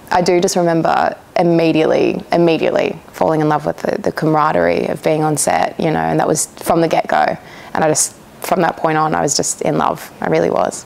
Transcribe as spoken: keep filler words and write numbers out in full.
I do just remember immediately, immediately falling in love with the, the camaraderie of being on set, you know, and that was from the get-go. And I just, from that point on, I was just in love. I really was.